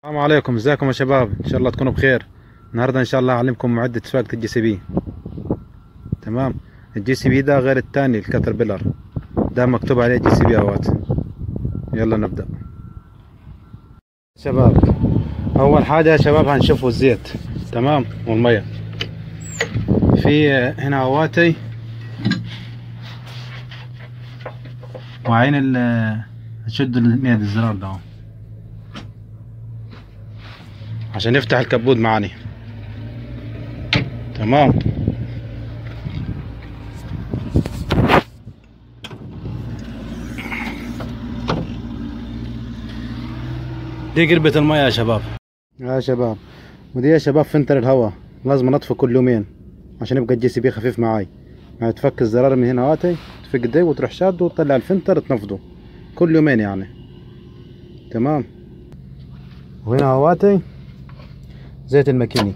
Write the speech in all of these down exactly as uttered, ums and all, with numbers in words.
السلام عليكم، ازيكم يا شباب؟ ان شاء الله تكونوا بخير. النهارده ان شاء الله اعلمكم معدة سواقة الجي سي بي. تمام. الجي سي بي ده غير التاني الكاتربيلر، ده مكتوب عليه جي سي بي اهوت. يلا نبدأ شباب. اول حاجة يا شباب هنشوفوا الزيت، تمام، والمية. في هنا اهواتي وعين ال نشد اليد الزرار ده عشان يفتح الكبوت معاني. تمام. دي قربة المية يا شباب. يا شباب، ودي يا شباب فلتر الهواء، لازم انطفي كل يومين عشان يبقى الجي سي بي خفيف معاي. يعني تفك الزرار من هنا هاتي، تفك دي وتروح شاده وتطلع الفلتر تنفضه كل يومين يعني. تمام. وهنا هواتي زيت الماكيني.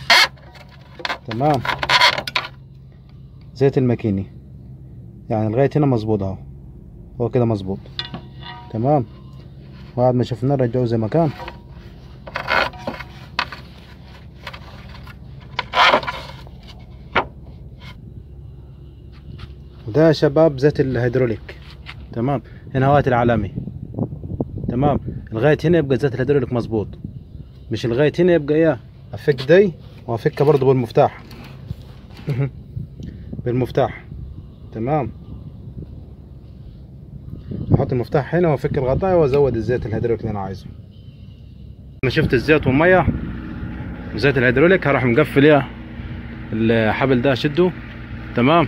تمام. زيت الماكيني يعني لغاية هنا مظبوط اهو، هو كده مظبوط. تمام. وبعد ما شفناه نرجعه زي ما كان. وده يا شباب زيت الهيدروليك. تمام. هنا هوات العالمي. تمام. لغاية هنا يبقى زيت الهيدروليك مظبوط، مش لغاية هنا يبقى ايه افك دي وافكها برضه بالمفتاح. بالمفتاح. تمام. احط المفتاح هنا وافك الغطاء وازود الزيت الهيدروليك اللي انا عايزه. انا شفت الزيت والميه وزيت الهيدروليك، هروح مقفل ايه الحبل ده، اشده. تمام.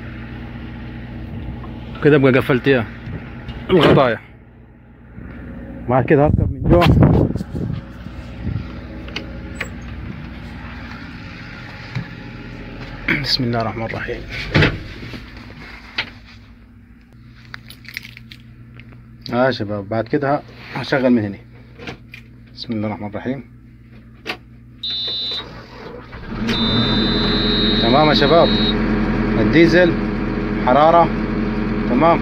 كده ابقى قفلت ايه الغطايا. بعد كده هركب من جوا. بسم الله الرحمن الرحيم. اه شباب، بعد كده هشغل من هنا. بسم الله الرحمن الرحيم. تمام يا شباب. الديزل حرارة. تمام.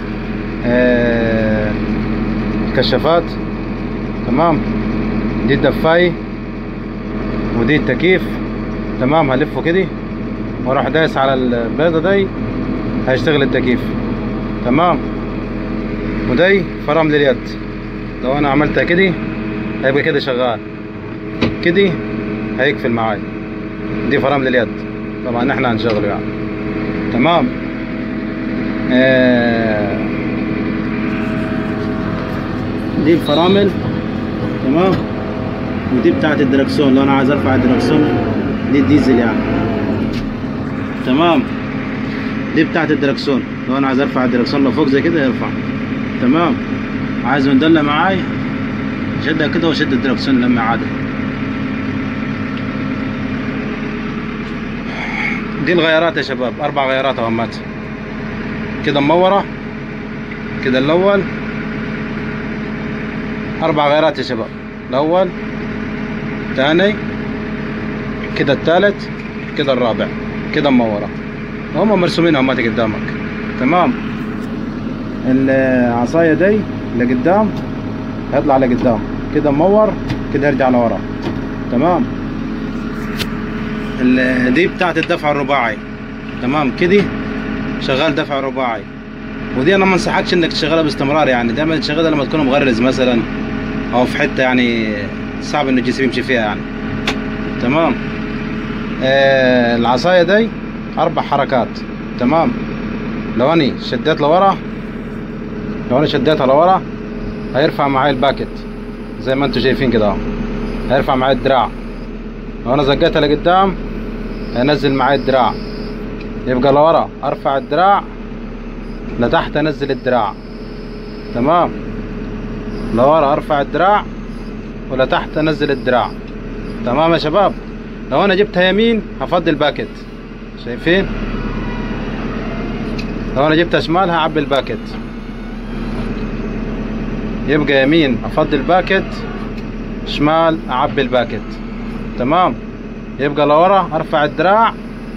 آه الكشافات. تمام. دي الدفاية ودي التكييف. تمام. هلفه كده واروح دايس على البيضة دي، هيشتغل التكييف. تمام. ودي فرامل اليد، لو انا عملتها كده هيبقى كده شغال، كده هيقفل معاي. دي فرامل اليد، طبعا احنا هنشغله يعني. تمام. آه دي الفرامل. تمام. ودي بتاعت الدركسون، لو انا عايز ارفع الدركسون، دي الديزل يعني. تمام. دي بتاعت الدركسون، لو انا عايز ارفع الدركسون لفوق زي كده يرفع. تمام. عايز مدلة معاي، شدها كده وشد الدركسون لما عادي. دي الغيارات يا شباب، اربع غيارات اهمات. كده مورة، كده الاول، اربع غيارات يا شباب. الاول، الثاني، كده الثالث، كده الرابع، كده مورة. هم مرسومين اهمات قدامك. تمام. العصاية دي لقدام هيطلع لقدام، كده مور، كده يرجع لورا. تمام. دي بتاعت الدفع الرباعي. تمام. كده شغال دفع رباعي. ودي انا ما انصحكش انك تشغلها باستمرار، يعني دايما تشغلها لما تكون مغرز مثلا او في حته يعني صعب انه الجي سي بي يمشي فيها يعني. تمام. آه العصاية دي اربع حركات. تمام. لو اني شديت لورا، لو انا شديتها لورا هيرفع معايا الباكت زي ما انتم شايفين كده اهو، هيرفع معايا الدراع. لو انا زقيتها لقدام هينزل معايا الدراع. يبقى لورا ارفع الدراع، لتحت انزل الدراع. تمام. لورا ارفع الدراع ولتحت انزل الدراع. تمام يا شباب. لو انا جبتها يمين هفضي الباكت، شايفين؟ لو انا جبتها شمال هعبي الباكت. يبقى يمين افضي الباكت، شمال اعبي الباكت. تمام. يبقى لورا ارفع الدراع،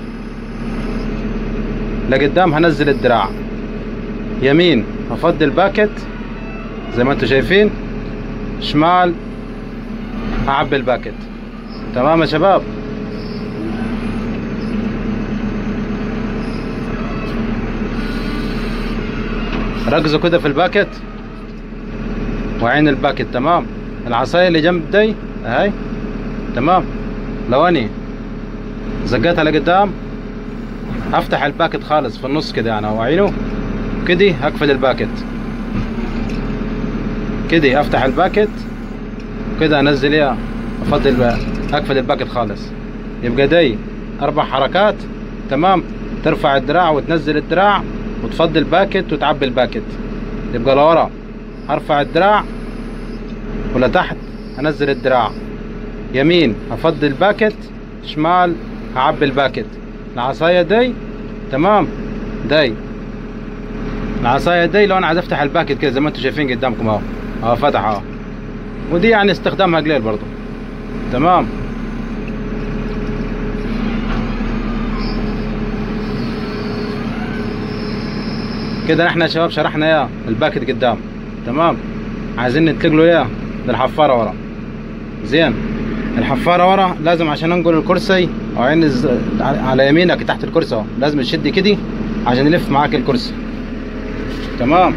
لقدام هنزل الدراع. يمين افضي الباكت زي ما انتم شايفين، شمال هعبي الباكت. تمام يا شباب. ركزوا كده في الباكت وعين الباكت. تمام. العصاية اللي جنب دي اهي. تمام. لو اني زقتها لقدام هفتح الباكت خالص في النص كده يعني، وعينه كده هقفل الباكت كده، افتح الباكت كده انزل اياه، افضل اقفل الباكت خالص. يبقى دي اربع حركات. تمام. ترفع الدراع وتنزل الدراع وتفضي الباكت وتعبي الباكت. يبقى لورا هرفع الدراع، ولا تحت هنزل الدراع، يمين هفضي الباكت، شمال هعبي الباكت. العصاية دي تمام. دي العصاية دي لو انا عايز افتح الباكت كده زي ما انتم شايفين قدامكم اهو، اهو فتح اهو. ودي يعني استخدامها قليل برضو. تمام. كده احنا يا شباب شرحنا اياه الباكت قدام. تمام. عايزين نتلقى له اياه للحفارة ورا. زين. الحفارة ورا لازم عشان انقل الكرسي او عين على يمينك تحت الكرسي اهو، لازم تشد كده عشان يلف معاك الكرسي. تمام.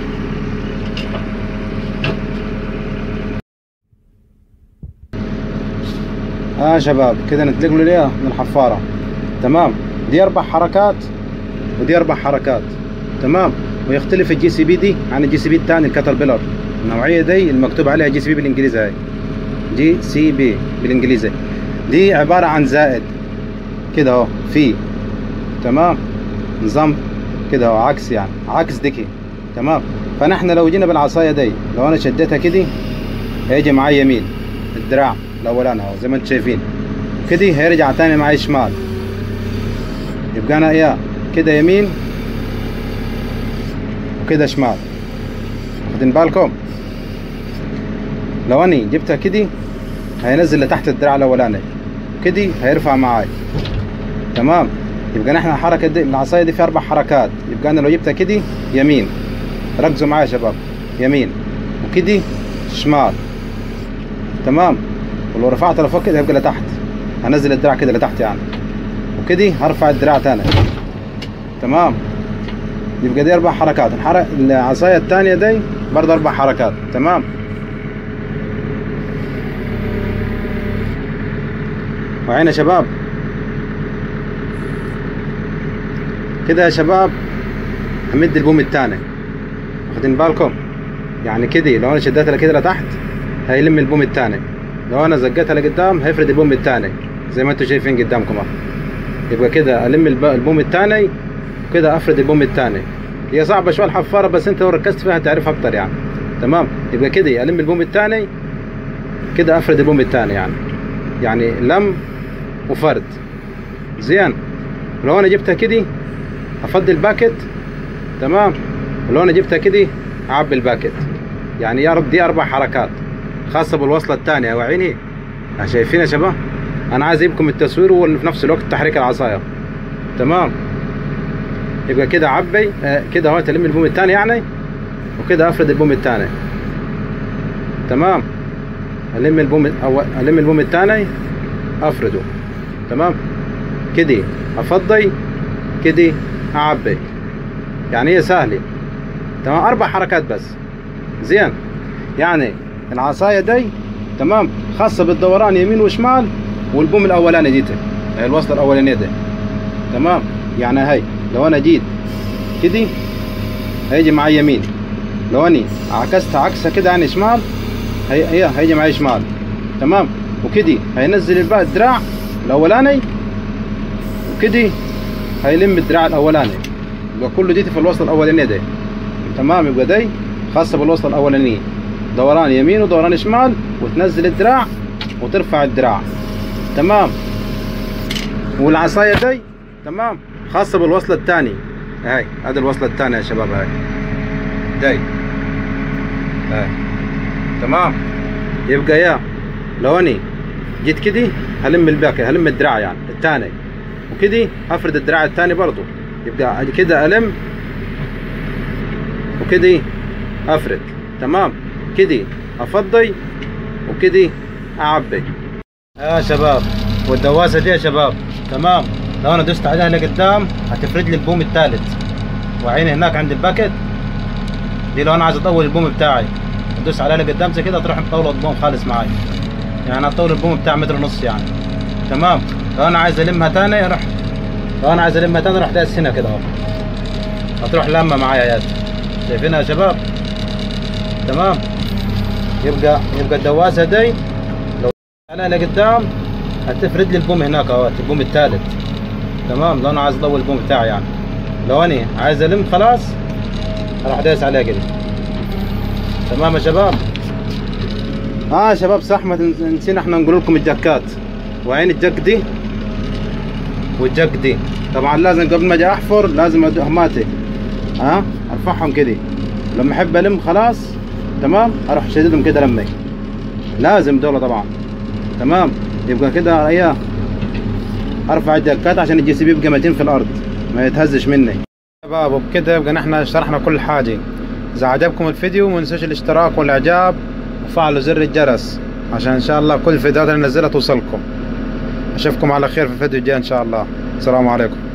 اه يا شباب كده نتلقى له اياه من الحفارة. تمام. دي اربع حركات ودي اربع حركات. تمام. ويختلف الجي سي بي دي عن الجي سي بي الثاني الكاتربيلر. النوعية دي المكتوب عليها جي سي بي بالانجليزي هاي، جي سي بي بالانجليزي. دي عبارة عن زائد كده اهو في. تمام. نظام كده اهو عكس يعني عكس ديكي. تمام. فنحن لو جينا بالعصاية دي لو انا شديتها كده هيجي معايا يمين الدراع الاولاني اهو زي ما انتم شايفين كده، هيرجع تاني معايا شمال. يبقى انا اياه كده يمين وكده شمال. واخدين بالكم؟ لو اني جبتها كده هينزل لتحت الدراع الاولاني كده، هيرفع معاي. تمام. يبقى نحن الحركه دي العصايه دي فيها اربع حركات. يبقى انا لو جبتها كده يمين، ركزوا معايا يا شباب، يمين وكده شمال. تمام. ولو رفعتها لفوق كده هيبقى لتحت، هنزل الدراع كده لتحت يعني، وكده هرفع الدراع تاني. تمام. يبقى دي اربع حركات. الحركه العصايه الثانيه دي برضه اربع حركات. تمام. وعين يا شباب كده يا شباب همد البوم الثاني. واخدين بالكم؟ يعني كده لو انا شديتها كده لتحت هيلم البوم الثاني، لو انا زقتها لقدام هيفرد البوم الثاني زي ما انتم شايفين قدامكم اهو. يبقى كده الم البوم الثاني وكده افرد البوم الثاني. هي صعبه شويه الحفاره بس انت لو ركزت فيها هتعرف اكتر يعني. تمام. يبقى كده الم البوم الثاني كده افرد البوم الثاني يعني يعني لم وفرد. زين. لو انا جبتها كده افضي الباكت. تمام. ولو انا جبتها كده اعبي الباكت. يعني يا رب دي اربع حركات خاصه بالوصله الثانيه. وعيني شايفين يا شباب؟ انا عايز اجيبكم التصوير وفي نفس الوقت تحريك العصايه. تمام. يبقى كده عبي آه كده اهو تلم البوم الثاني يعني، وكده افرد البوم الثاني. تمام. الم البوم او الم البوم الثاني افرده. تمام. كده افضي كده اعبي. يعني هي سهله. تمام. اربع حركات بس. زين. يعني العصايه دي تمام خاصه بالدوران يمين وشمال والبوم الاولاني ديته هي الوصله الاولانيه دي. تمام. يعني هي لو انا جيت كده هيجي معي يمين، لو اني عكستها عكسها كده يعني شمال هي هي هيجي معي شمال. تمام. وكده هينزل الباء الدراع الاولاني وكده هيلم الدراع الاولاني. يبقى كله ديتي في الوصله الاولانيه دي. تمام. يبقى دي خاصه بالوصله الاولانيه، دوران يمين ودوران شمال، وتنزل الدراع وترفع الدراع. تمام. والعصايه دي تمام خاصه بالوصله الثانيه. هاي هذه الوصله الثانيه يا شباب. هاي دي هاي. تمام. يبقى يا لو اني جيت كده هلم الباكي هلم الدراع يعني الثاني، وكده هفرد الدراع الثاني برضو. يبقى كده الم وكده افرد. تمام. كده افضي وكده اعبي. يا شباب والدواسه دي يا شباب تمام، لو انا دوست عليها لقدام هتفرد لي البوم الثالث، وعيني هناك عند الباكت دي لو انا عايز اطول البوم بتاعي ادوس عليها لقدام زي كده تروح مطوله البوم خالص معايا، يعني اطول البوم بتاع متر ونص يعني تمام. لو انا عايز المها تاني اروح لو انا عايز المها تاني اروح داس هنا كده اهو، هتروح لمه معايا يا شايفينها يا شباب تمام. يبقى يبقى الدواسه دي لو عليها لقدام هتفرد لي البوم هناك اهو، البوم الثالث تمام. لو انا عايز اطول البوم بتاعي يعني، لو انا عايز الم خلاص اروح دايس عليها كده تمام يا شباب. اه يا شباب صح، ما نسينا احنا نقول لكم الجاكات، وعين الجاك دي والجاك دي طبعا لازم قبل ما اجي احفر لازم هماتي ها ارفعهم كده، لما احب الم خلاص تمام اروح شددهم كده لمي، لازم دول طبعا تمام. يبقى كده ايه ارفع الجاكات عشان الجي سي بي يبقى متين في الارض ما يتهزش مني شباب. وبكده يبقى نحن شرحنا كل حاجه. اذا عجبكم الفيديو ما تنسوش الاشتراك والاعجاب وفعلوا زر الجرس عشان ان شاء الله كل الفيديوهات اللي ننزلها توصلكم. اشوفكم على خير في الفيديو الجاي ان شاء الله. السلام عليكم.